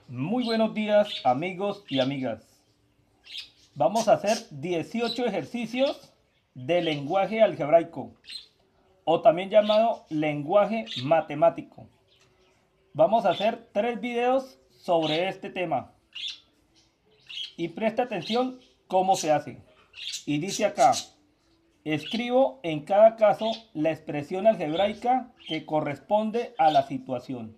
Muy buenos días, amigos y amigas. Vamos a hacer 18 ejercicios de lenguaje algebraico o también llamado lenguaje matemático. Vamos a hacer 3 videos sobre este tema y presta atención cómo se hace. Y dice acá, escribo en cada caso la expresión algebraica que corresponde a la situación.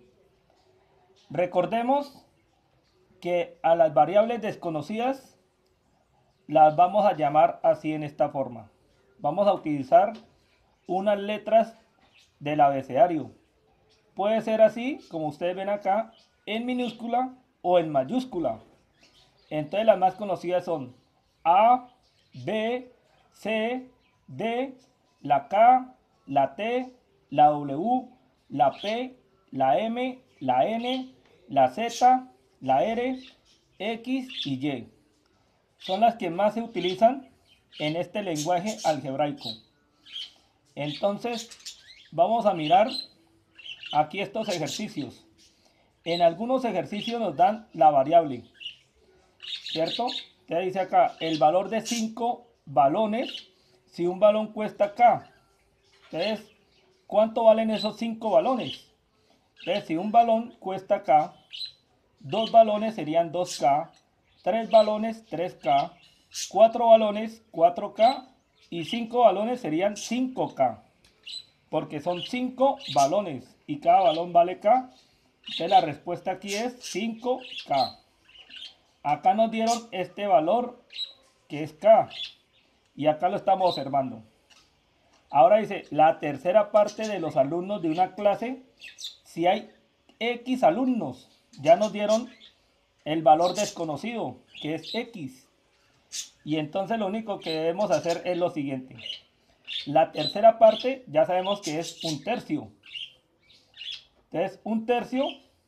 Recordemos que a las variables desconocidas las vamos a llamar así en esta forma. Vamos a utilizar unas letras del abecedario. Puede ser así, como ustedes ven acá, en minúscula o en mayúscula. Entonces las más conocidas son A, B, C, D, la K, la T, la W, la P, la M, la N, la Z, la R, X y Y. Son las que más se utilizan en este lenguaje algebraico. Entonces, vamos a mirar aquí estos ejercicios. En algunos ejercicios nos dan la variable, ¿cierto? Te dice acá el valor de 5 balones si un balón cuesta K. Entonces, ¿cuánto valen esos 5 balones? Entonces, si un balón cuesta K, 2 balones serían 2K, 3 balones 3K, 4 balones 4K y 5 balones serían 5K. Porque son 5 balones y cada balón vale K. Entonces la respuesta aquí es 5K. Acá nos dieron este valor que es K. Y acá lo estamos observando. Ahora dice, la tercera parte de los alumnos de una clase, si hay X alumnos, ya nos dieron el valor desconocido, que es X. Y entonces lo único que debemos hacer es lo siguiente. La tercera parte ya sabemos que es un tercio. Entonces, un tercio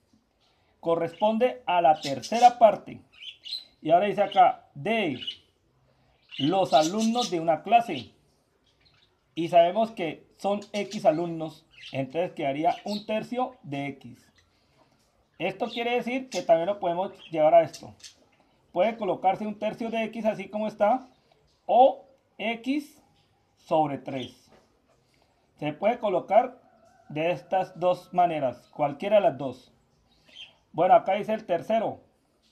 corresponde a la tercera parte. Y ahora dice acá, de los alumnos de una clase. Y sabemos que son X alumnos. Entonces quedaría un tercio de X. Esto quiere decir que también lo podemos llevar a esto. Puede colocarse un tercio de X así como está. O X sobre 3. Se puede colocar de estas dos maneras. Cualquiera de las dos. Bueno, acá dice el tercero.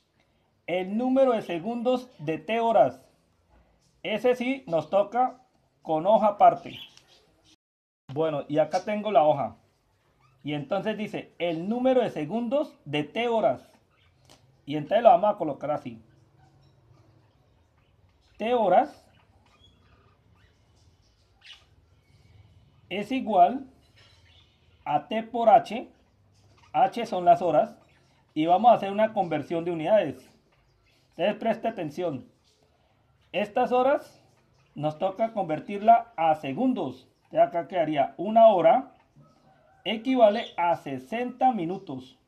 El número de segundos de T horas. Ese sí nos toca con hoja aparte. Bueno, y acá tengo la hoja. Y entonces dice el número de segundos de T horas. Y entonces lo vamos a colocar así. T horas es igual a T por H. H son las horas. Y vamos a hacer una conversión de unidades. Entonces preste atención. Estas horas nos toca convertirla a segundos. Entonces acá quedaría una hora equivale a 60 minutos.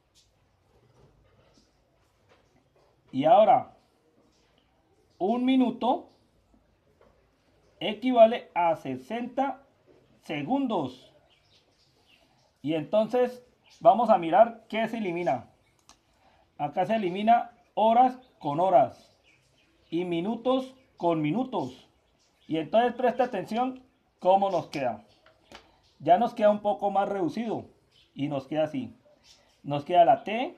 Y ahora, un minuto equivale a 60 segundos. Y entonces vamos a mirar qué se elimina. Acá se elimina horas con horas y minutos con minutos. Y entonces presta atención cómo nos queda. Ya nos queda un poco más reducido y nos queda así. Nos queda la T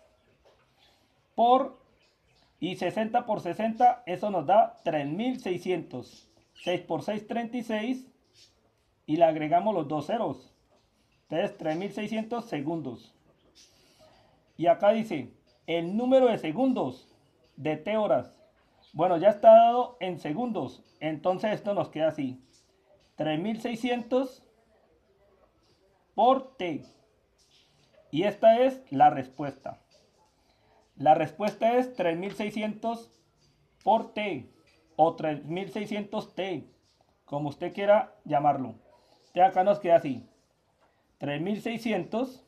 por y 60 por 60, eso nos da 3600. 6 por 6, 36 y le agregamos los dos ceros. Entonces 3600 segundos. Y acá dice el número de segundos de T horas. Bueno, ya está dado en segundos. Entonces esto nos queda así. 3600 por T. Y esta es la respuesta. La respuesta es 3600 por T o 3600 T, como usted quiera llamarlo. Entonces acá nos queda así. 3600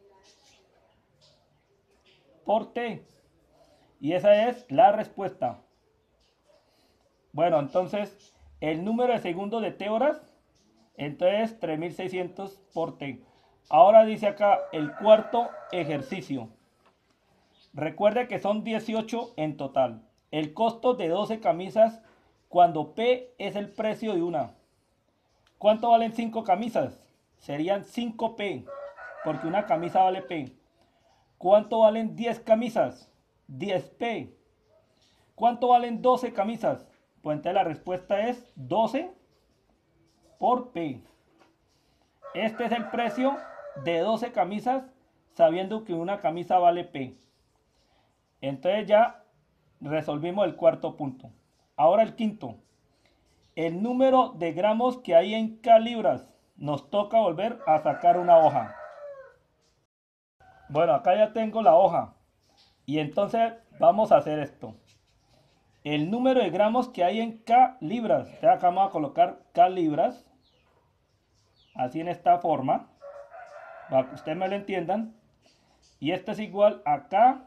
por T. Y esa es la respuesta. Bueno, entonces el número de segundos de T horas, entonces 3600 por T. Ahora dice acá el cuarto ejercicio. Recuerde que son 18 en total. El costo de 12 camisas cuando P es el precio de una. ¿Cuánto valen 5 camisas? Serían 5P, porque una camisa vale P. ¿Cuánto valen 10 camisas? 10P. ¿Cuánto valen 12 camisas? Pues entonces la respuesta es 12 por P. Este es el precio de 12 camisas, sabiendo que una camisa vale P. Entonces ya resolvimos el cuarto punto. Ahora el quinto. El número de gramos que hay en K libras. Nos toca volver a sacar una hoja. Bueno, acá ya tengo la hoja. Y entonces vamos a hacer esto. El número de gramos que hay en K libras. Entonces acá vamos a colocar K libras. Así en esta forma. Para que ustedes me lo entiendan. Y esto es igual a K.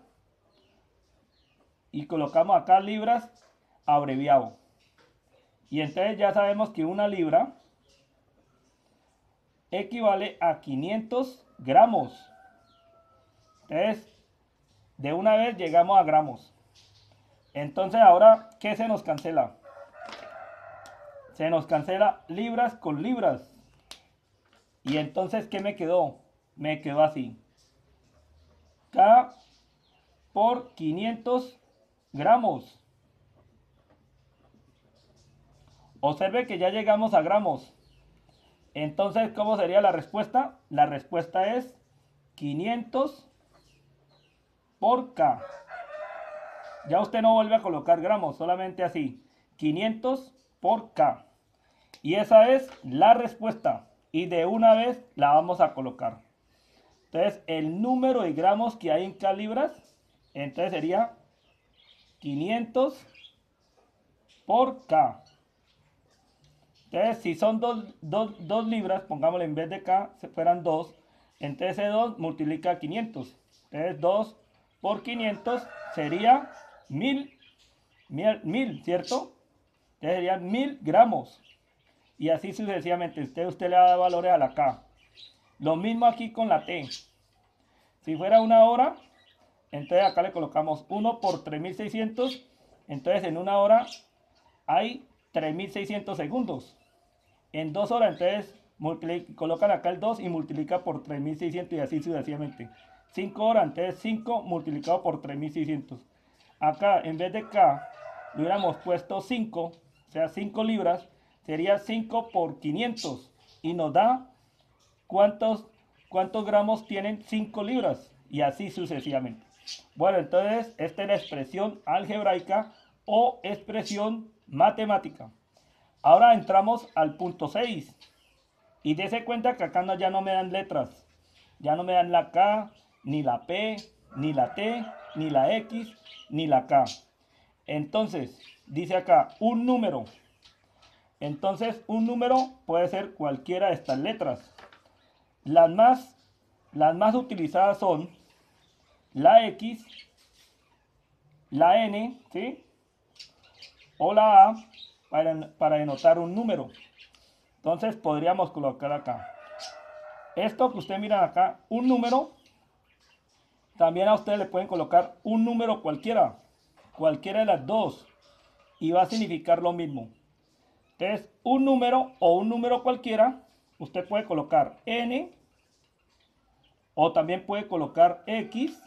Y colocamos acá libras abreviado. Y entonces ya sabemos que una libra equivale a 500 gramos. Entonces, de una vez llegamos a gramos. Entonces ahora, ¿qué se nos cancela? Se nos cancela libras con libras. Y entonces, ¿qué me quedó? Me quedó así. K por 500 gramos. Observe que ya llegamos a gramos. Entonces, ¿cómo sería la respuesta? La respuesta es 500 por K. Ya usted no vuelve a colocar gramos, solamente así. 500 por K. Y esa es la respuesta. Y de una vez la vamos a colocar. Entonces, el número de gramos que hay en K libras, entonces sería 500 por K. Entonces, si son 2 libras, pongámosle en vez de K, se fueran 2. Entonces, ese 2 multiplica 500. Entonces, 2 por 500 sería 1000, ¿cierto? Entonces, serían 1000 gramos. Y así sucesivamente. Usted le da valores a la K. Lo mismo aquí con la T. Si fuera una hora, entonces acá le colocamos 1 por 3600. Entonces, en una hora hay 3600 segundos. En 2 horas, entonces colocan acá el 2 y multiplica por 3600 y así sucesivamente. 5 horas, entonces 5 multiplicado por 3600. Acá, en vez de K, le hubiéramos puesto 5, o sea, 5 libras, sería 5 por 500. Y nos da cuántos gramos tienen 5 libras. Y así sucesivamente. Bueno, entonces, esta es la expresión algebraica o expresión matemática. Ahora entramos al punto 6. Y dése cuenta que acá ya no me dan letras. Ya no me dan la K, ni la P, ni la T, ni la X, ni la K. Entonces, dice acá, un número. Entonces, un número puede ser cualquiera de estas letras. Las más utilizadas son la X, la N, ¿sí? O la A para denotar un número. Entonces podríamos colocar acá. Esto que usted mira acá, un número. También a usted le pueden colocar un número cualquiera. Cualquiera de las dos. Y va a significar lo mismo. Entonces, un número o un número cualquiera, usted puede colocar N. O también puede colocar X.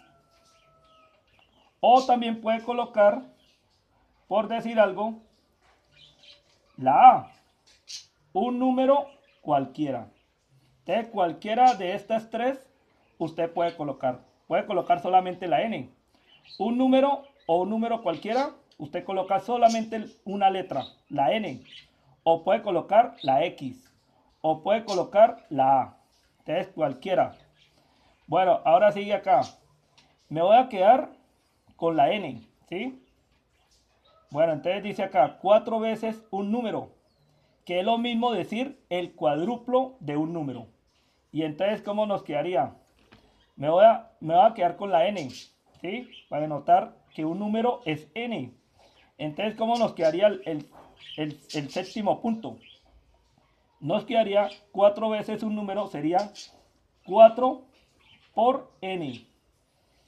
O también puede colocar, por decir algo, la A. Un número cualquiera. Entonces, cualquiera de estas tres usted puede colocar. Puede colocar solamente la N. Un número o un número cualquiera, usted coloca solamente una letra, la N. O puede colocar la X. O puede colocar la A. Entonces, cualquiera. Bueno, ahora sigue acá. Me voy a quedar con la N, ¿sí? Bueno, entonces dice acá, 4 veces un número, que es lo mismo decir el cuádruplo de un número. Y entonces, ¿cómo nos quedaría? Me voy a quedar con la N, ¿sí? Para denotar que un número es N. Entonces, ¿cómo nos quedaría el séptimo punto? Nos quedaría 4 veces un número, sería 4 por N.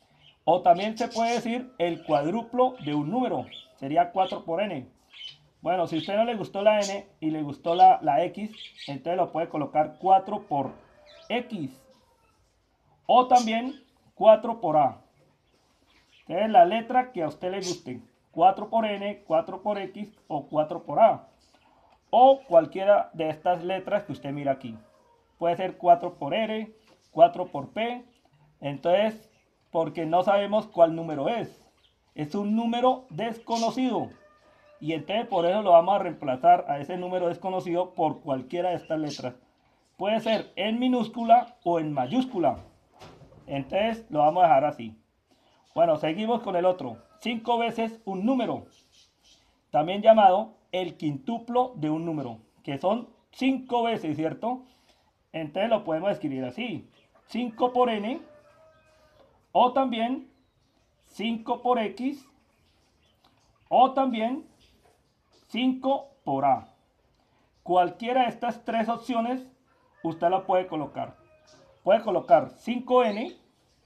O también se puede decir el cuádruplo de un número. Sería 4 por n. Bueno, si a usted no le gustó la n y le gustó la x, entonces lo puede colocar 4 por x. O también 4 por a. Entonces la letra que a usted le guste. 4 por n, 4 por x o 4 por a. O cualquiera de estas letras que usted mira aquí. Puede ser 4 por r, 4 por p. Entonces, porque no sabemos cuál número es. Es un número desconocido. Y entonces por eso lo vamos a reemplazar a ese número desconocido por cualquiera de estas letras. Puede ser en minúscula o en mayúscula. Entonces lo vamos a dejar así. Bueno, seguimos con el otro. 5 veces un número. También llamado el quintuplo de un número. Que son 5 veces, ¿cierto? Entonces lo podemos escribir así. 5 por n. O también 5 por x. O también 5 por a. Cualquiera de estas tres opciones usted la puede colocar. Puede colocar 5n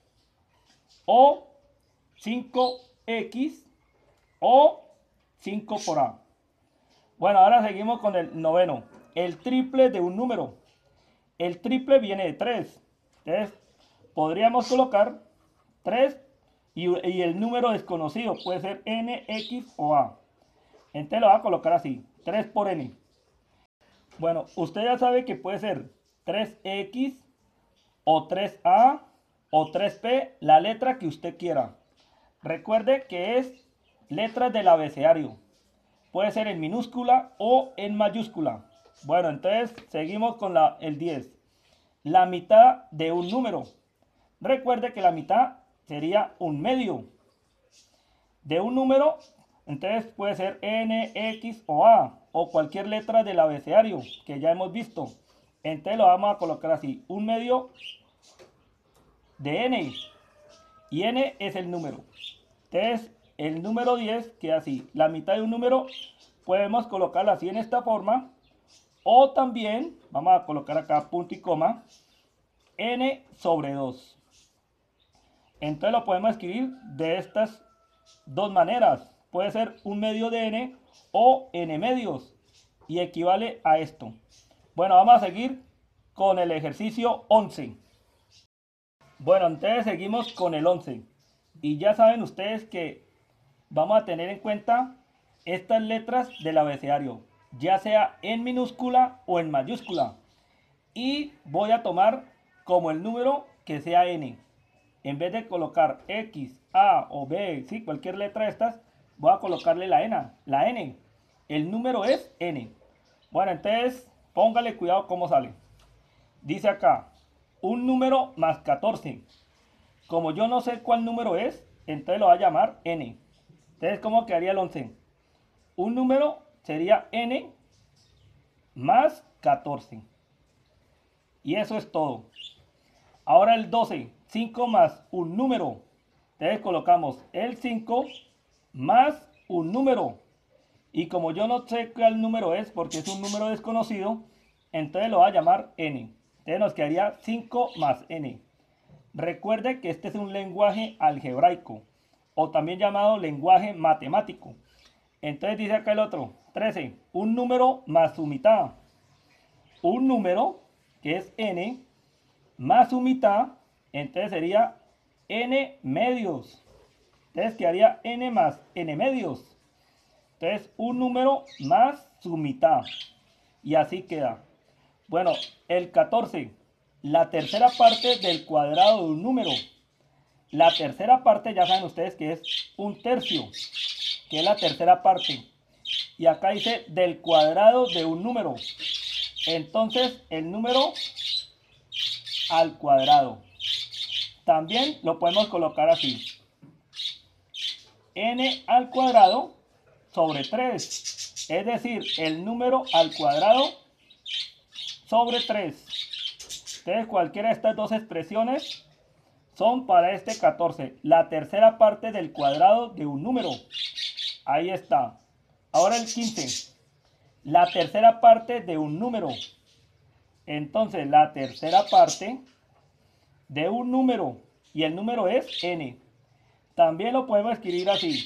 o 5x o 5 por a. Bueno, ahora seguimos con el noveno. El triple de un número. El triple viene de 3. Entonces, podríamos colocar 3 y el número desconocido puede ser n, x o a. Entonces lo va a colocar así, 3 por n. Bueno, usted ya sabe que puede ser 3x o 3a o 3p, la letra que usted quiera. Recuerde que es letras del abecedario. Puede ser en minúscula o en mayúscula. Bueno, entonces seguimos con el 10. La mitad de un número. Recuerde que la mitad sería un medio de un número. Entonces puede ser n, x o a o cualquier letra del abecedario que ya hemos visto. Entonces lo vamos a colocar así, un medio de n y n es el número. Entonces el número 10 queda así, la mitad de un número podemos colocarlo así en esta forma o también vamos a colocar acá punto y coma n sobre 2. Entonces lo podemos escribir de estas dos maneras. Puede ser un medio de n o n medios y equivale a esto. Bueno, vamos a seguir con el ejercicio 11. Bueno, entonces seguimos con el 11. Y ya saben ustedes que vamos a tener en cuenta estas letras del abecedario, ya sea en minúscula o en mayúscula. Y voy a tomar como el número que sea n. En vez de colocar X, A o B, ¿sí? Cualquier letra de estas, voy a colocarle la N. El número es N. Bueno, entonces póngale cuidado cómo sale. Dice acá, un número más 14. Como yo no sé cuál número es, entonces lo voy a llamar N. Entonces, ¿cómo quedaría el 11? Un número sería N más 14. Y eso es todo. Ahora el 12, 5 más un número. Entonces colocamos el 5 más un número. Y como yo no sé cuál número es, porque es un número desconocido, entonces lo voy a llamar n. Entonces nos quedaría 5 más n. Recuerde que este es un lenguaje algebraico, o también llamado lenguaje matemático. Entonces dice acá el otro, 13, un número más su mitad. Un número, que es n, más su mitad, entonces sería n medios. Entonces quedaría n más n medios. Entonces un número más su mitad. Y así queda. Bueno, el 14. La tercera parte del cuadrado de un número. La tercera parte ya saben ustedes que es un tercio. Que es la tercera parte. Y acá dice del cuadrado de un número. Entonces el número al cuadrado. También lo podemos colocar así. N al cuadrado sobre 3. Es decir, el número al cuadrado sobre 3. Entonces cualquiera de estas dos expresiones son para este 14. La tercera parte del cuadrado de un número. Ahí está. Ahora el 15. La tercera parte de un número. Entonces la tercera parte de un número. Y el número es n. También lo podemos escribir así.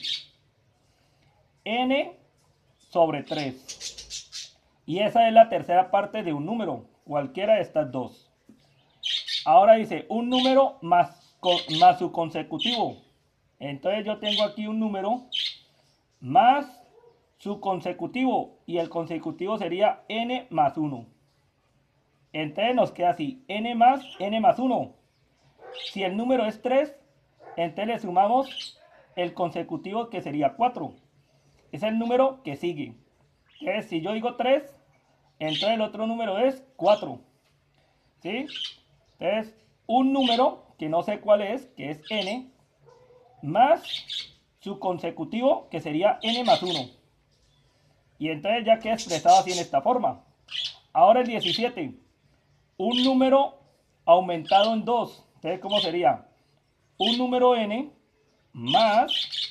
N sobre 3. Y esa es la tercera parte de un número, cualquiera de estas dos. Ahora dice un número más su consecutivo. Entonces yo tengo aquí un número más su consecutivo. Y el consecutivo sería n más 1. Entonces nos queda así, n más 1. Si el número es 3, entonces le sumamos el consecutivo que sería 4. Es el número que sigue. Entonces si yo digo 3, entonces el otro número es 4. ¿Sí? Entonces un número que no sé cuál es, que es n, más su consecutivo que sería n más 1. Y entonces ya queda expresado así en esta forma. Ahora el 17. Un número aumentado en 2. Entonces, ¿cómo sería? Un número n más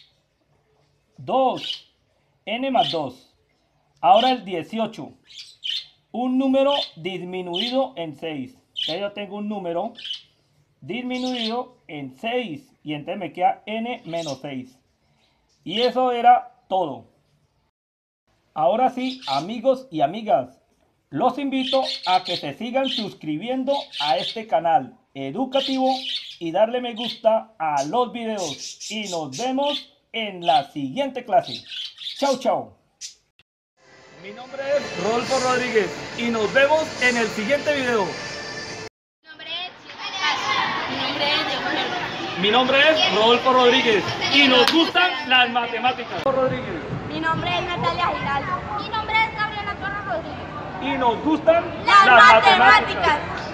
2. N más 2. Ahora el 18. Un número disminuido en 6. Entonces yo tengo un número disminuido en 6. Y entonces me queda n menos 6. Y eso era todo. Ahora sí, amigos y amigas, los invito a que se sigan suscribiendo a este canal educativo y darle me gusta a los videos. Y nos vemos en la siguiente clase. Chao, chao. Mi nombre es Rodolfo Rodríguez y nos vemos en el siguiente video. Mi nombre es Rodolfo Rodríguez y nos gustan las matemáticas. Rodríguez. Mi nombre es Natalia Giraldo. Mi nombre es Gabriela Torres Rodríguez. Y nos gustan las matemáticas.